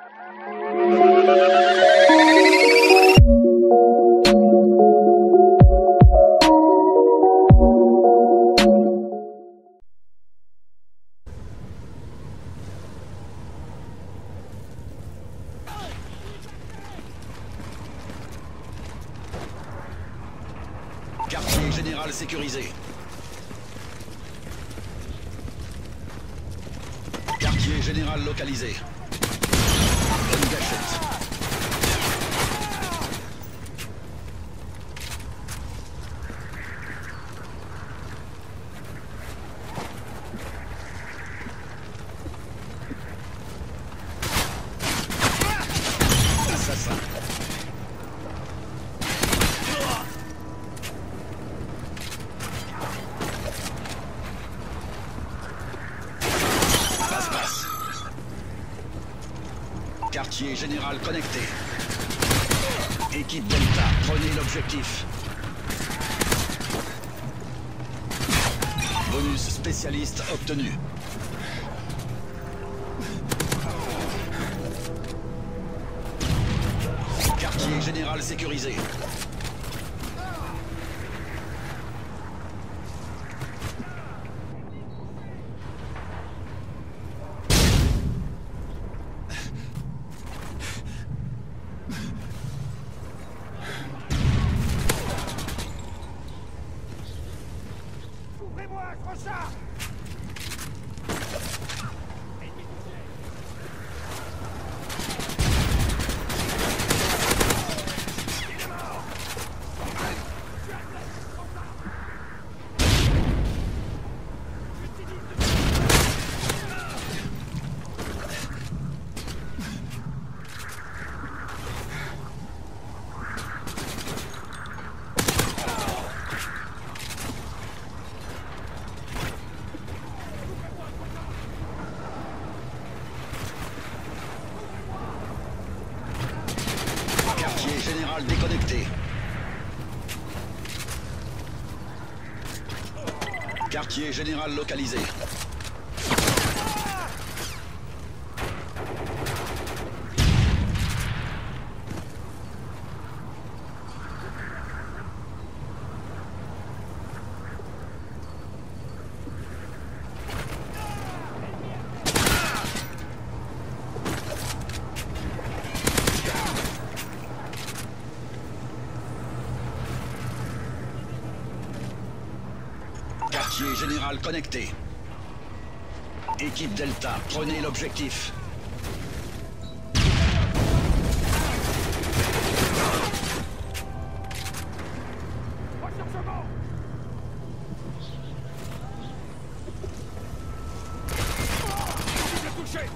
Quartier général sécurisé. Quartier général localisé. Bonne gâchette. Assassin. Quartier général connecté. Équipe Delta, prenez l'objectif. Bonus spécialiste obtenu. Quartier général sécurisé. Ouvrez-moi, crochard! Quartier général déconnecté. Quartier général localisé. Quartier général connecté. Équipe Delta, prenez l'objectif. Rechargement! Cible touchée!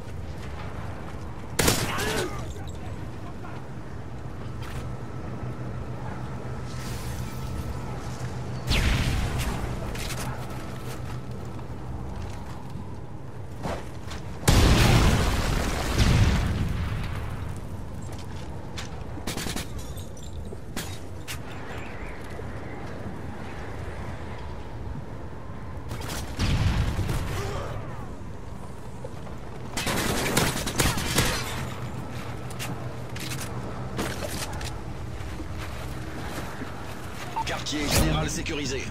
Quartier général sécurisé.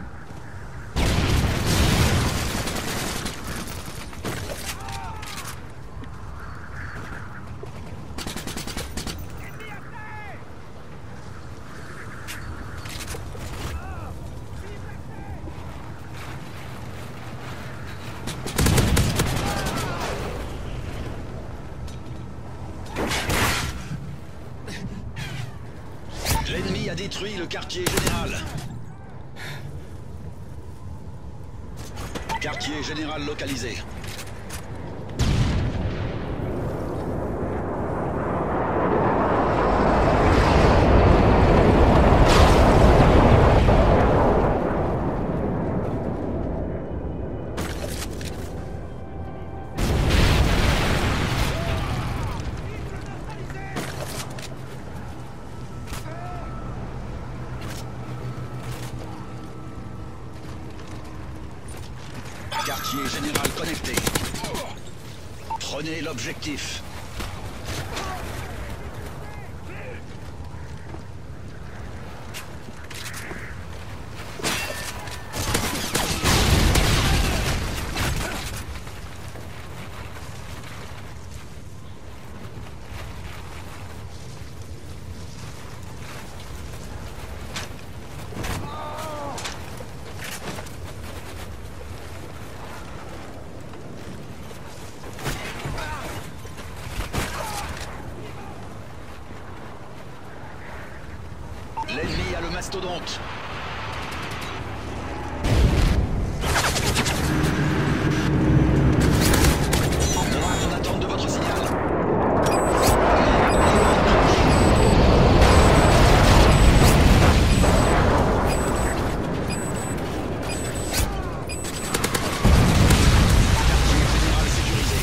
L'ennemi a détruit le quartier général. Quartier général localisé. Quartier général connecté. Prenez l'objectif. L'ennemi a le mastodonte. En attente de votre signal. Général sécurisé.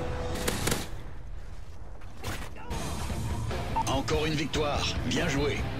Encore une victoire. Bien joué.